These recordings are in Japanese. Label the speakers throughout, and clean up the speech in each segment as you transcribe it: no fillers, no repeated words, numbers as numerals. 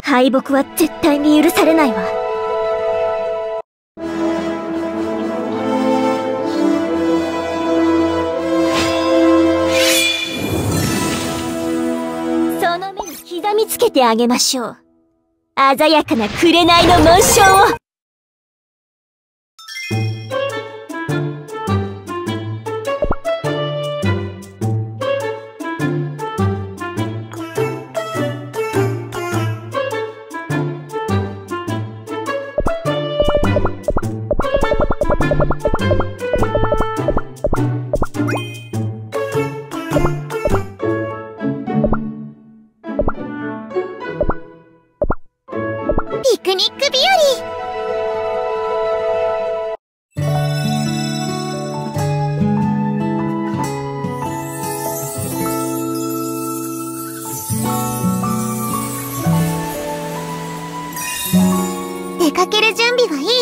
Speaker 1: 敗北は絶対に許されないわ。その目に刻みつけてあげましょう。鮮やかな紅の紋章を。ピクニック日和。出かける準備はいい？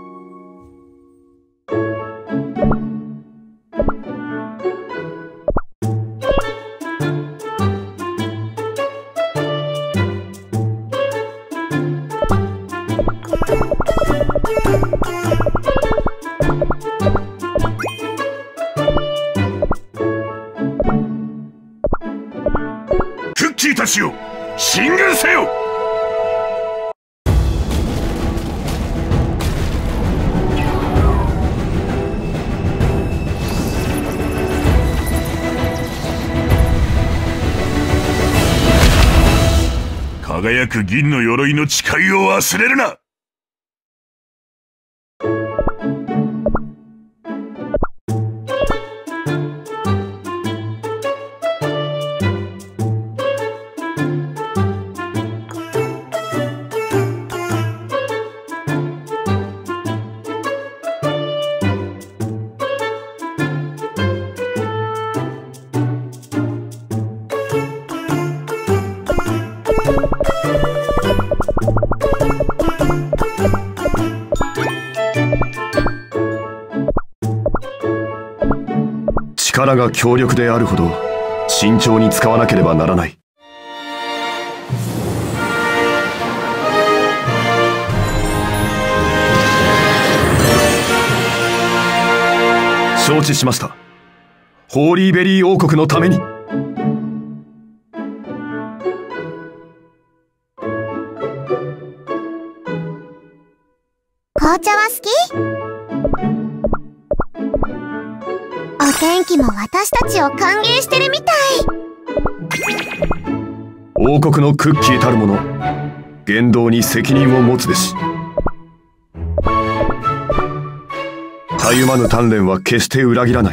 Speaker 2: クッキーたちよ、進軍せよ。輝く銀の鎧の誓いを忘れるな。
Speaker 3: 力が強力であるほど慎重に使わなければならない。承知しました。ホーリーベリー王国のために。
Speaker 1: 紅茶は好き？お天気も私たちを歓迎してるみたい。
Speaker 3: 王国のクッキーたるもの、言動に責任を持つべし。たゆまぬ鍛錬は決して裏切らない。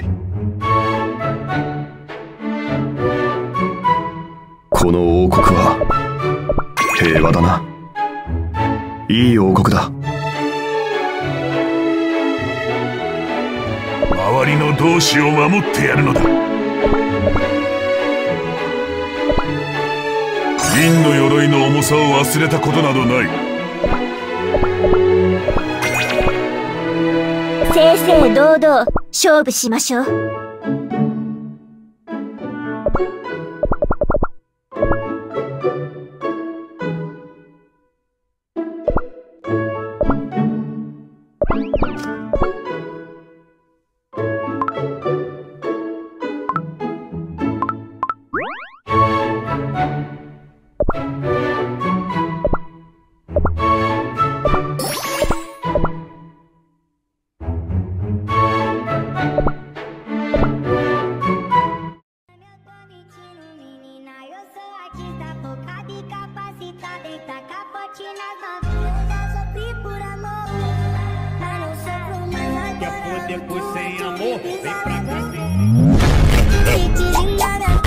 Speaker 3: この王国は平和だな。いい王国だ。
Speaker 2: 周りの同志を守ってやるのだ。銀の鎧の重さを忘れたことなどない。
Speaker 1: 正々堂々勝負しましょう。
Speaker 4: Depois sem amor, vem pra cá.